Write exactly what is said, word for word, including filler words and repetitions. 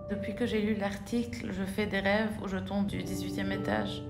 Depuis que j'ai lu l'article, je fais des rêves où je tombe du dix-huitième étage.